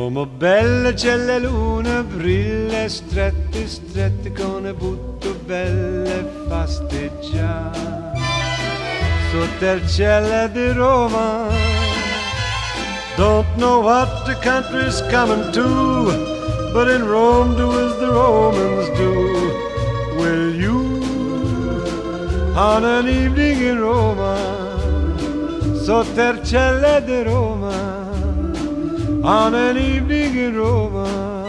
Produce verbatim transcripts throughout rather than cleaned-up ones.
Come belle c'è la luna, brilla strette, strette con le butto belle fasteggiare. Sotto il cielo di Roma, don't know what the country's coming to, but in Rome do as the Romans do. Will you, on an evening in Roma, sotto il cielo di Roma, on an evening in Roma.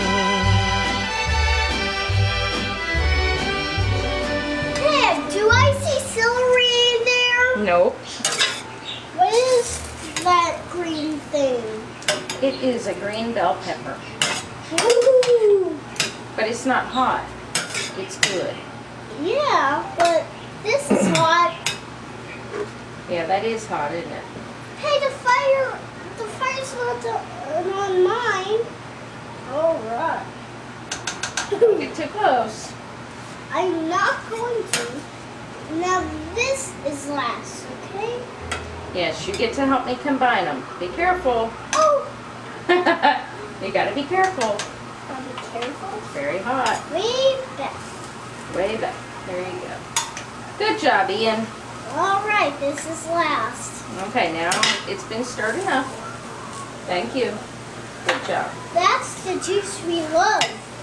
Dad, do I see celery in there? Nope. What is that green thing? It is a green bell pepper. Ooh. But it's not hot. It's good. Yeah, but this is hot. Yeah, that is hot, isn't it? Hey, the fire, the fire's not the, on mine. All right. Don't get too close. I'm not going to. Now this is last, okay? Yes, you get to help me combine them. Be careful. Oh, You gotta be careful. I'll be careful. Very hot. Way back. Way back. There you go. Good job, Ian. All right, this is last. Okay, now it's been stirred enough. Thank you. Good job. That's the juice we love.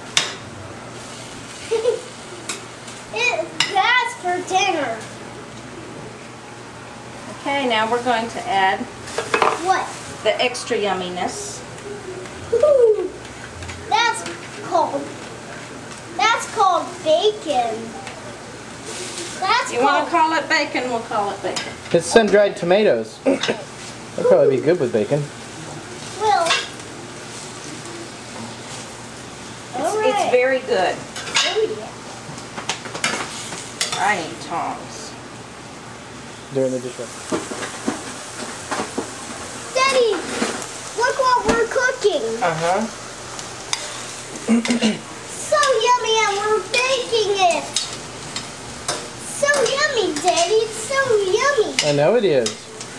it, that's for dinner. Okay, now we're going to add What? the extra yumminess. Ooh, that's called. That's called bacon. That's You called. want to call it bacon, we'll call it bacon. It's sun-dried tomatoes. That'd probably be good with bacon. Well. It's, All right. it's very good. Oh yeah. I need tongs. They're in the dishwasher. Daddy, look what we're cooking. Uh-huh. So yummy, and we're baking it. So yummy, Daddy. It's so yummy. I know it is.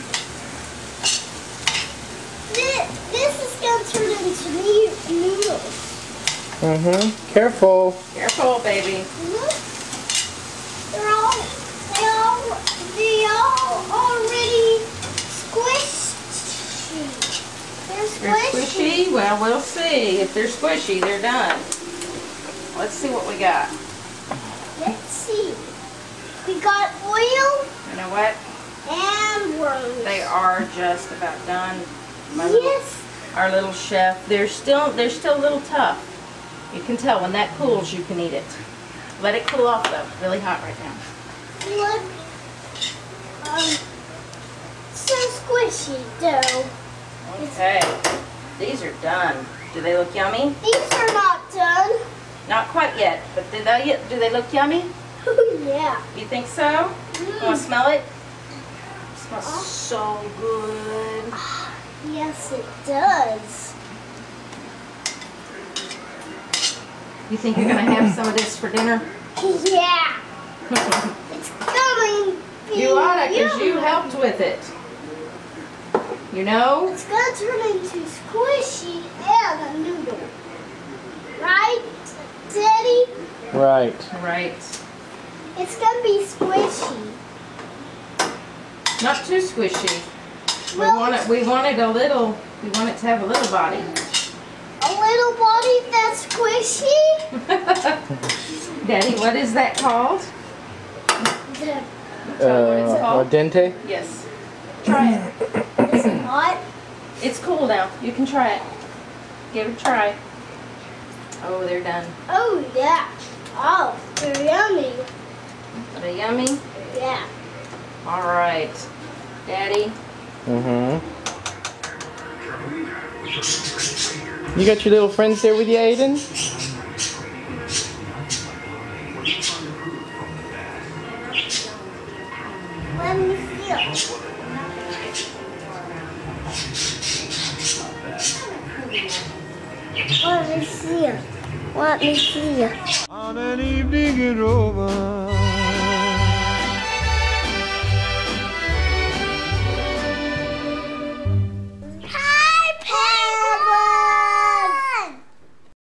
This, this is going to turn into noo- noodles. Mm-hmm. Careful. Careful, baby. Look. They're all, they all, they all already squished. They're They're squishy. squishy? Well, we'll see. If they're squishy, they're done. Let's see what we got. Let's see. We got oil You know what? and worms. They are just about done. My little, Yes. our little chef. They're still they're still a little tough. You can tell when that cools, you can eat it. Let it cool off though. Really hot right now. Look. Um, so squishy, though. Okay. These are done. Do they look yummy? These are not done. Not quite yet, but do they do they look yummy? Yeah. You think so? You want to Mm. smell it? It smells so good. Yes, it does. You think you're gonna have some of this for dinner? Yeah. It's coming. You oughta, because you helped with it. You know? It's gonna turn into squishy and a noodle. Right, Daddy? Right. Right. It's gonna be squishy. Not too squishy. We Well, want it. We wanted a little. We want it to have a little body. a little body that's squishy? Daddy, what is that called? The, Tell me what it's Uh, al called. dente? Yes. Try it. is it hot? It's cool now. You can try it. Give it a try. Oh, they're done. Oh, yeah. Oh, they're yummy. Are they yummy? Yeah. All right, Daddy. Mm-hmm. You got your little friends there with you, Aidan? Let me feel. Let me see it. Let me see it. On an evening in Roma.